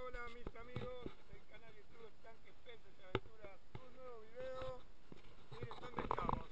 Hola mis amigos del canal YouTube Estanques Peces y Aventuras, un nuevo video. Miren dónde estamos,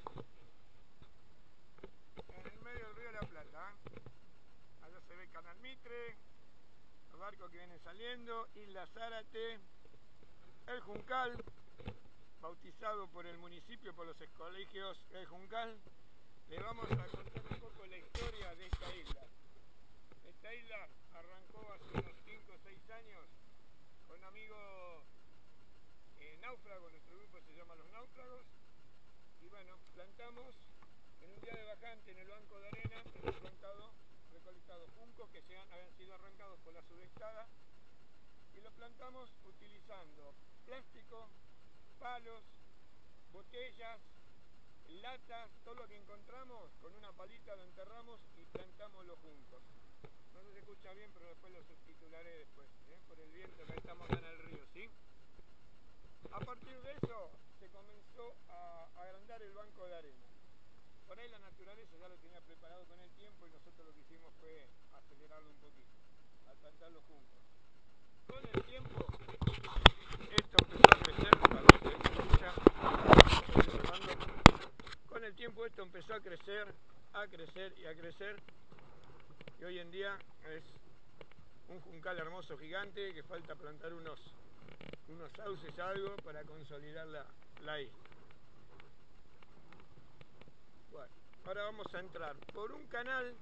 en el medio del río de la Plata. Allá se ve Canal Mitre, los barcos que vienen saliendo, Isla Zárate, el Juncal, bautizado por el municipio, por los colegios El Juncal. Le vamos a contar un poco la historia de esta isla. Esta isla arrancó hace unos 5 o 6 años con un amigo náufrago, nuestro grupo se llama Los Náufragos, y bueno, plantamos en un día de bajante en el banco de arena, hemos recolectado juncos que habían sido arrancados por la sudestada, y lo plantamos utilizando plástico, palos, botellas, latas, todo lo que encontramos, con una palita lo enterramos y plantamos los juncos. No se escucha bien, pero después lo subtitularé después, por el viento que estamos acá en el río, ¿sí? A partir de eso se comenzó a agrandar el banco de arena. Por ahí la naturaleza ya lo tenía preparado con el tiempo y nosotros lo que hicimos fue acelerarlo un poquito, al plantar los juncos. Con el tiempo esto empezó a crecer, con el tiempo esto empezó a crecer y a crecer, y hoy en día es un juncal hermoso gigante que falta plantar unos sauces, algo para consolidar la isla. Bueno, ahora vamos a entrar por un canal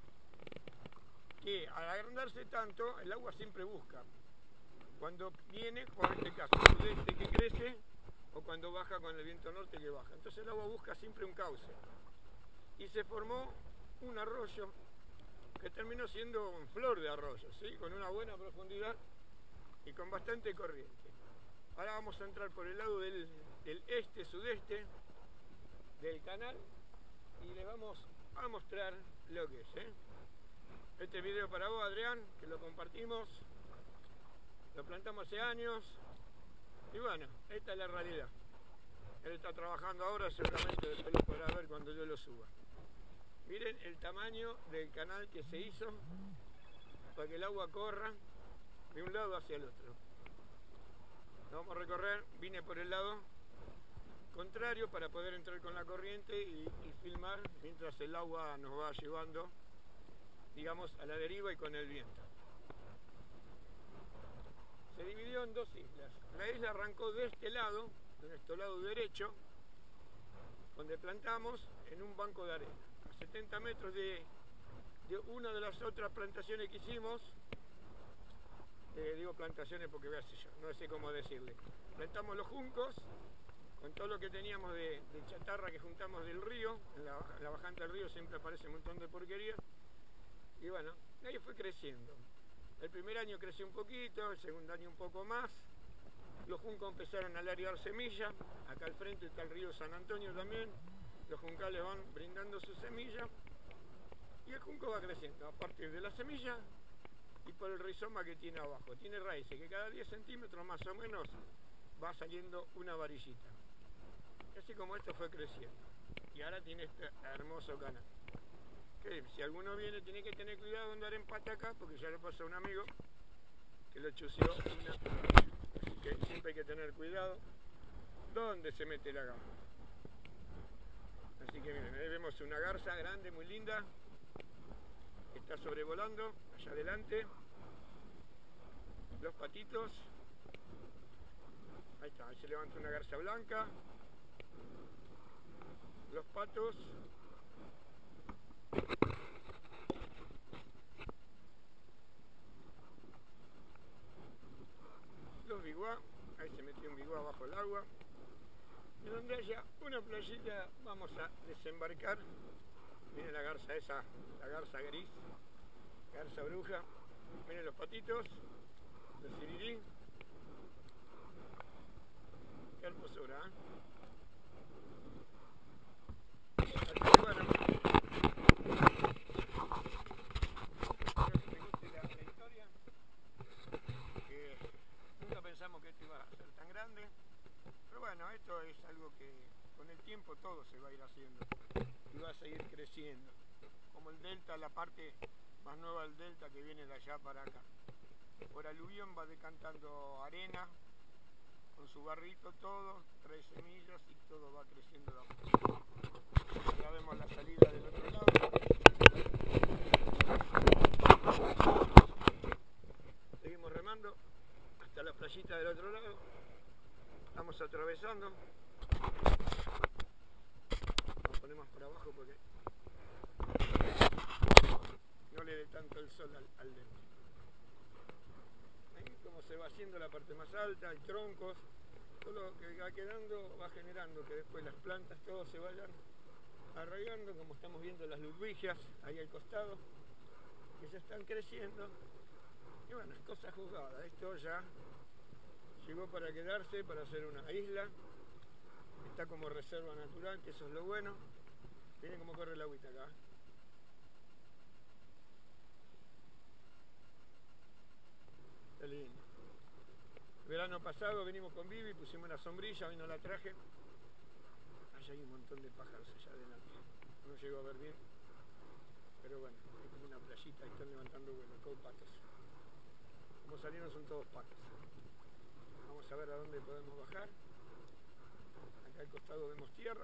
que al agrandarse tanto el agua siempre busca cuando viene, por este caso sudeste que crece, o cuando baja con el viento norte que baja. Entonces el agua busca siempre un cauce y se formó un arroyo que terminó siendo un flor de arroyo, ¿sí? Con una buena profundidad y con bastante corriente. Ahora vamos a entrar por el lado del este-sudeste del canal y les vamos a mostrar lo que es, Este video para vos, Adrián, que lo compartimos, lo plantamos hace años y bueno, esta es la realidad. Él está trabajando ahora, seguramente después lo podrá ver cuando yo lo suba. Miren el tamaño del canal que se hizo para que el agua corra de un lado hacia el otro. Lo vamos a recorrer, vine por el lado contrario para poder entrar con la corriente y filmar mientras el agua nos va llevando, digamos, a la deriva y con el viento. Se dividió en dos islas. La isla arrancó de este lado, de nuestro lado derecho, donde plantamos en un banco de arena. 70 metros de una de las otras plantaciones que hicimos, digo plantaciones porque no sé cómo decirle. Plantamos los juncos con todo lo que teníamos de chatarra que juntamos del río. En la bajante del río siempre aparece un montón de porquería. Y bueno, ahí fue creciendo. El primer año creció un poquito, el segundo año un poco más. Los juncos empezaron a largar semillas. Acá al frente está el río San Antonio también. Los juncales van brindando su semilla y el junco va creciendo a partir de la semilla y por el rizoma que tiene abajo. Tiene raíces que cada 10 centímetros más o menos va saliendo una varillita. Y así como esto fue creciendo. Y ahora tiene este hermoso canal. Que si alguno viene tiene que tener cuidado de andar en pata acá, porque ya le pasó a un amigo que lo chuseó una. Así que siempre hay que tener cuidado dónde se mete la gamba. Así que miren, ahí vemos una garza grande, muy linda, que está sobrevolando allá adelante. Los patitos. Ahí está, ahí se levanta una garza blanca. Los patos. Los biguá. Ahí se metió un biguá bajo el agua. Y donde haya una playita vamos a desembarcar. Miren la garza esa, la garza gris, garza bruja. Miren los patitos, los sirirí. Qué hermosura, Así que bueno, espero que me guste la historia, que nunca pensamos que esto iba a ser tan grande. Pero bueno, esto es algo que con el tiempo todo se va a ir haciendo y va a seguir creciendo. Como el delta, la parte más nueva del delta que viene de allá para acá. por aluvión va decantando arena con su barrito, todo trae semillas y todo va creciendo de a poco. Ya vemos la salida del otro lado. Seguimos remando hasta la playita del otro lado. Estamos atravesando. Nos ponemos por abajo porque no le dé tanto el sol al lente. Ahí como se va haciendo la parte más alta, hay troncos, todo lo que va quedando va generando que después las plantas todos se vayan arraigando, como estamos viendo las ludwigias ahí al costado, que ya están creciendo. Y bueno, es cosa juzgada, esto ya llegó para quedarse, para hacer una isla, está como reserva natural, que eso es lo bueno. Miren cómo corre el agüita acá. Está lindo. El verano pasado venimos con Vivi, pusimos una sombrilla, hoy no la traje. Allá hay un montón de pájaros allá adelante. No llego a ver bien, pero bueno, hay como una playita, ahí están levantando vuelo, todos patos. Como salieron son todos patos. Vamos a ver a dónde podemos bajar. Acá al costado vemos tierra.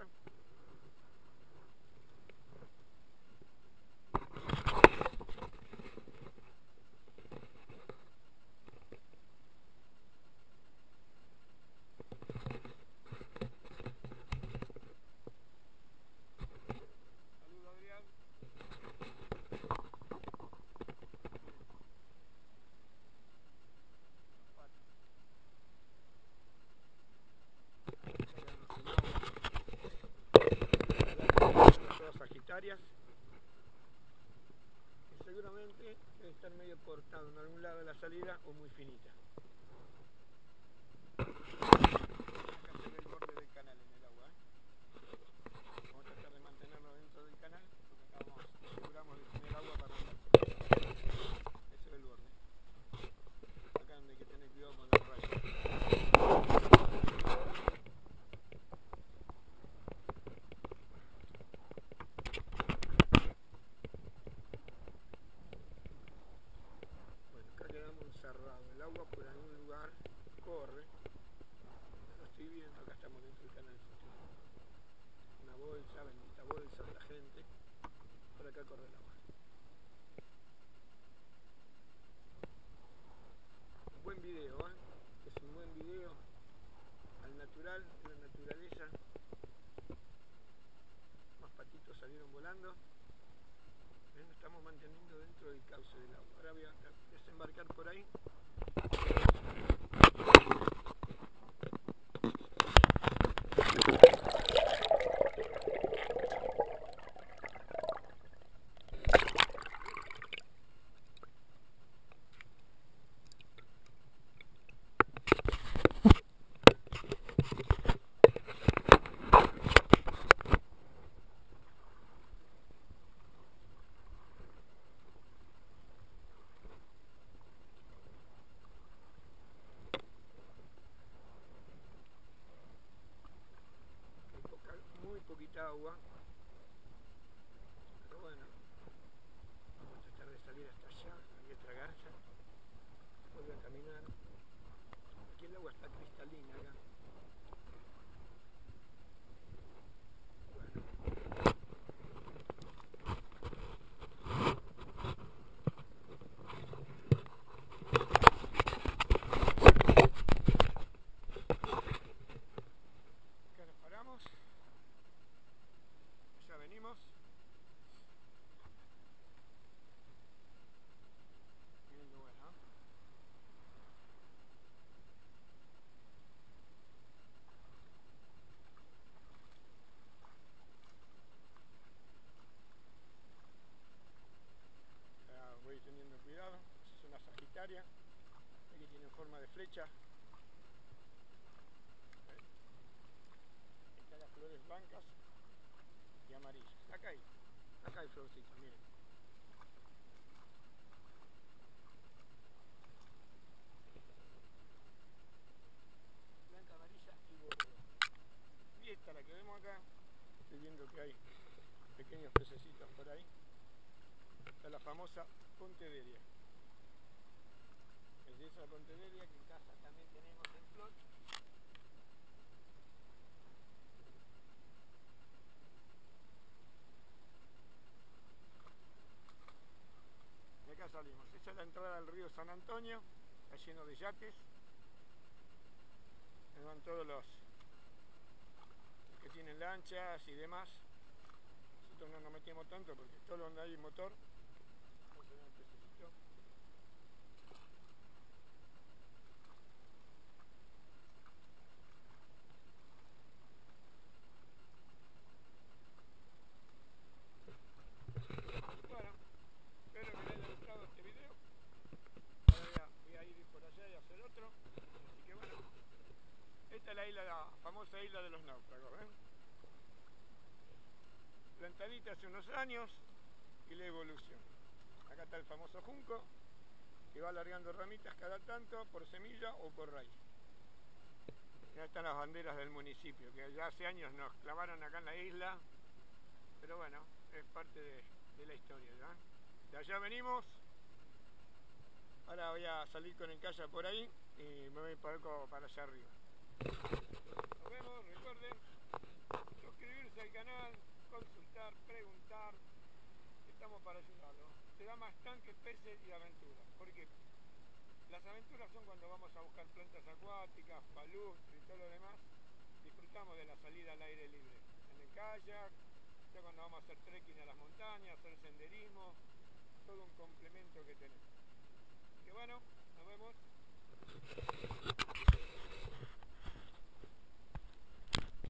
Sagitarias, que seguramente debe estar medio cortado en algún lado de la salida o muy finita. Acá se ve el borde del canal en el agua. Vamos a tratar de mantenernos dentro del canal porque acá aseguramos de tener agua para andar. Ese es el borde. Acá donde hay que tener cuidado con los rayos. Cerrado, el agua por algún lugar corre, no lo estoy viendo, acá estamos dentro del canal, una bolsa, bendita bolsa de la gente, por acá corre el agua. Un buen video, es un buen video al natural, la naturaleza. Más patitos salieron volando. Nos estamos manteniendo dentro del cauce del agua. Ahora voy a desembarcar por ahí. Poquita agua, pero bueno, vamos a tratar de salir hasta allá, hay otra garza, vuelve a caminar. Aquí el agua está cristalina acá. Bueno. Acá nos paramos. Ya venimos. Miren qué bueno. Ya voy teniendo cuidado. Es una sagitaria. Aquí tiene forma de flecha. Están las flores blancas y amarillas. Acá hay florcitas, miren. Blanca, amarilla y bordón. Y esta, la que vemos acá, estoy viendo que hay pequeños pececitos por ahí. Está la famosa Ponteveria. entrada al río San Antonio, está lleno de yates. Ahí van todos los que tienen lanchas y demás. Nosotros no nos metimos tanto porque todo donde hay motor. Vamos a ver un pececito. Bueno, espero que les haya gustado este video. Ahora voy a ir por allá y hacer otro. Así que bueno, esta es la isla, la famosa isla de los náufragos, ¿ven? Plantadita hace unos años y la evolución. Acá está el famoso junco, que va alargando ramitas cada tanto por semilla o por raíz. Ya están las banderas del municipio, que ya hace años nos clavaron acá en la isla, pero bueno, es parte de la historia, ¿ya? De allá venimos. Ahora voy a salir con el kayak por ahí y me voy para allá arriba. Nos vemos, recuerden suscribirse al canal, consultar, preguntar, estamos para ayudarlos. Se da más tanques, peces y aventuras, porque las aventuras son cuando vamos a buscar plantas acuáticas, palustres y todo lo demás. Disfrutamos de la salida al aire libre, en el kayak, ya cuando vamos a hacer trekking a las montañas, hacer senderismo, todo un complemento que tenemos. Así que bueno, nos vemos.